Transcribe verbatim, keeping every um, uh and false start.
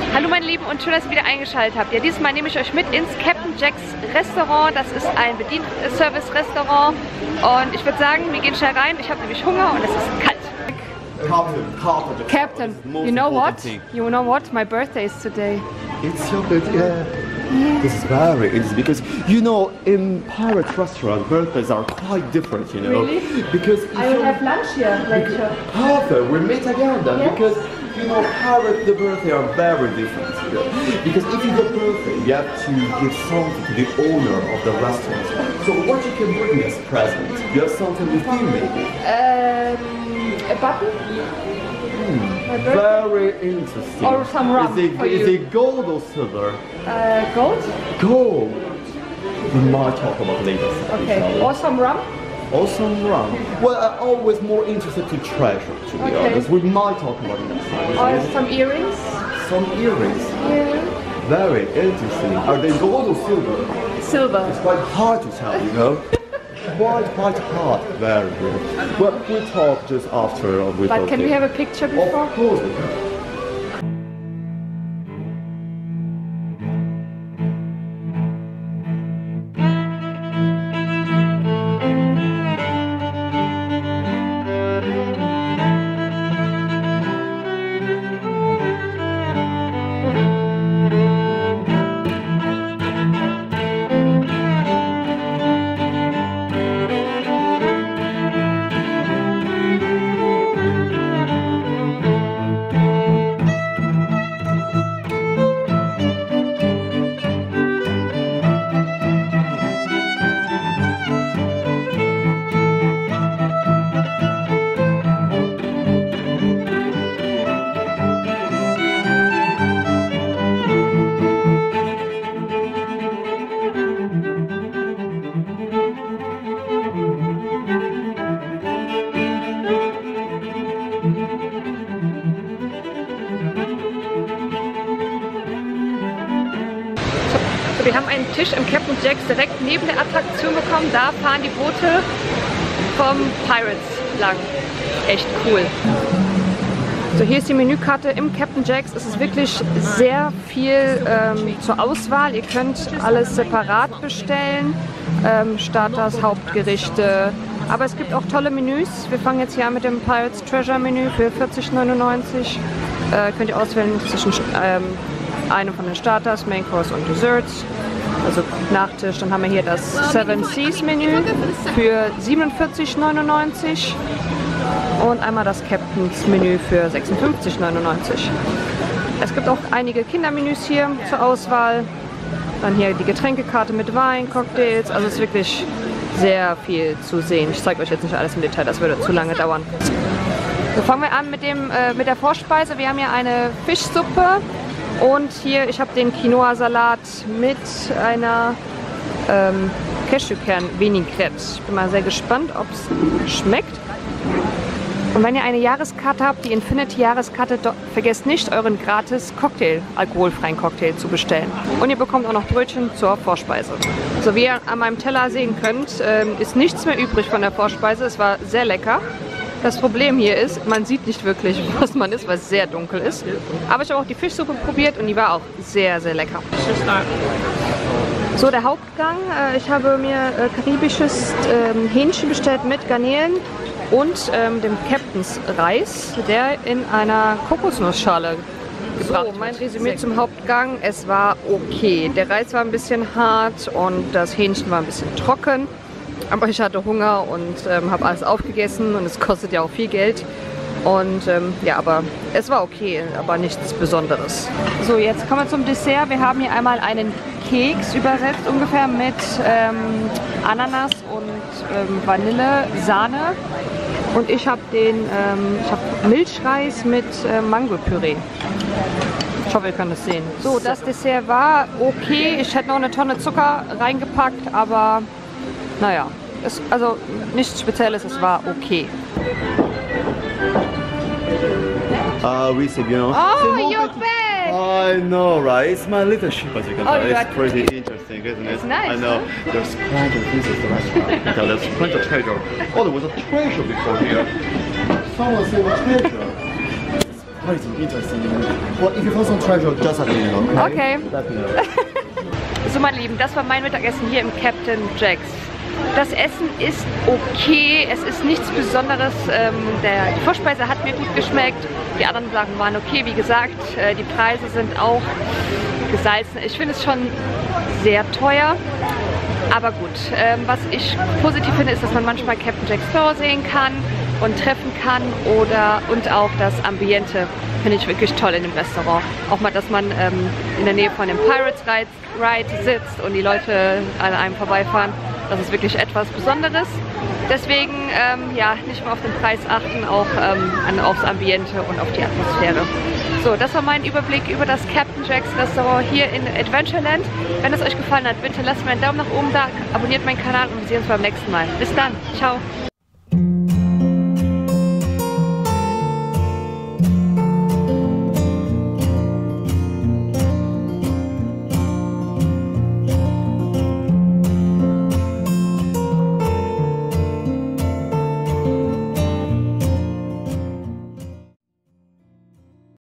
Hallo meine Lieben und schön, dass ihr wieder eingeschaltet habt. Ja, dieses Mal nehme ich euch mit ins Captain Jack's Restaurant. Das ist ein Bedienservice-Restaurant und ich würde sagen, wir gehen schnell rein. Ich habe nämlich Hunger und es ist kalt. Captain, Captain, Captain, you know what? You know what? My birthday is today. It's your birthday. Yeah. Yeah. This is very interesting because you know in pirate restaurant birthdays are quite different, you know. Really? Because I will have lunch here later. Perfect. We meet again then. Yes. Because you know pirate the birthday are very different. You know? Because if you go birthday, you have to give something to the owner of the restaurant. So what you can bring as present? You have something with you maybe. Um, a button. Hmm. Very interesting. Or some rum Is it, for is you. it gold or silver? Uh, gold? Gold. We might talk about later. Okay. Or some rum? Or some rum. Well, I'm always more interested to treasure, to be Okay. honest. We might talk about it next time. Or some earrings? Some earrings. Yeah. Very interesting. Are they gold or silver? Silver. It's quite hard to tell, you know. Quite, quite hard. Very good. Well, we'll talk just after we But can we have a picture before? Of course we can. Wir haben einen Tisch im Captain Jack's direkt neben der Attraktion bekommen. Da fahren die Boote vom Pirates lang. Echt cool. So, hier ist die Menükarte im Captain Jack's. Es ist wirklich sehr viel ähm, zur Auswahl. Ihr könnt alles separat bestellen. Ähm, Starters, Hauptgerichte. Aber es gibt auch tolle Menüs. Wir fangen jetzt hier an mit dem Pirates Treasure Menü für vierzig neunundneunzig. Äh, könnt ihr auswählen zwischen ähm, einem von den Starters, Main Course und Desserts. Also Nachtisch. Dann haben wir hier das Seven Seas Menü für siebenundvierzig neunundneunzig und einmal das Captain's Menü für sechsundfünfzig neunundneunzig. Es gibt auch einige Kindermenüs hier zur Auswahl. Dann hier die Getränkekarte mit Wein, Cocktails. Also es ist wirklich sehr viel zu sehen. Ich zeige euch jetzt nicht alles im Detail, das würde zu lange dauern. So, fangen wir an mit, dem, äh, mit der Vorspeise. Wir haben hier eine Fischsuppe. Und hier, ich habe den Quinoa-Salat mit einer ähm, Cashewkern-Vinaigrette. Ich bin mal sehr gespannt, ob es schmeckt. Und wenn ihr eine Jahreskarte habt, die Infinity-Jahreskarte, vergesst nicht, euren gratis Cocktail, alkoholfreien Cocktail zu bestellen. Und ihr bekommt auch noch Brötchen zur Vorspeise. So wie ihr an meinem Teller sehen könnt, ähm, ist nichts mehr übrig von der Vorspeise. Es war sehr lecker. Das Problem hier ist, man sieht nicht wirklich, was man isst, weil es sehr dunkel ist. Aber ich habe auch die Fischsuppe probiert und die war auch sehr, sehr lecker. So, der Hauptgang. Äh, ich habe mir äh, karibisches äh, Hähnchen bestellt mit Garnelen und ähm, dem Captain's Reis, der in einer Kokosnussschale gebracht wird. So, mein Resümee zum Hauptgang. Es war okay. Der Reis war ein bisschen hart und das Hähnchen war ein bisschen trocken. Aber ich hatte Hunger und ähm, habe alles aufgegessen und es kostet ja auch viel Geld. Und ähm, ja, aber es war okay, aber nichts Besonderes. So, jetzt kommen wir zum Dessert. Wir haben hier einmal einen Keks übersetzt ungefähr mit ähm, Ananas und ähm, Vanille, Sahne. Und ich habe den, ähm, ich habe Milchreis mit äh, Mango-Püree. Ich hoffe, ihr könnt es sehen. So, das Dessert war okay. Ich hätte noch eine Tonne Zucker reingepackt, aber naja, es, also nichts Spezielles, es war okay. Uh, we said, you know. Oh, you're back! I know, right? It's my little ship, as you can Oh, tell. you It's got- pretty interesting, isn't it? It's nice, I know. huh? There's plenty of things at the restaurant. Because there's plenty of treasure. Oh, there was a treasure before here. Someone said a treasure. quite interesting. Well, if you find some treasure, just let me know. Okay. Let me know. So, meine Lieben, das war mein Mittagessen hier im Captain Jack's. Das Essen ist okay, es ist nichts Besonderes. Ähm, der, die Vorspeise hat mir gut geschmeckt, die anderen Sachen waren okay. Wie gesagt, äh, die Preise sind auch gesalzen. Ich finde es schon sehr teuer, aber gut. Ähm, was ich positiv finde, ist, dass man manchmal Captain Jack's Store sehen kann und treffen kann oder und auch das Ambiente finde ich wirklich toll in dem Restaurant. Auch mal, dass man ähm, in der Nähe von dem Pirates Ride, Ride sitzt und die Leute an einem vorbeifahren. Das ist wirklich etwas Besonderes. Deswegen ähm, ja, nicht nur auf den Preis achten, auch ähm, an, aufs Ambiente und auf die Atmosphäre. So, das war mein Überblick über das Captain Jack's Restaurant hier in Adventureland. Wenn es euch gefallen hat, bitte lasst mir einen Daumen nach oben da, abonniert meinen Kanal und wir sehen uns beim nächsten Mal. Bis dann, ciao!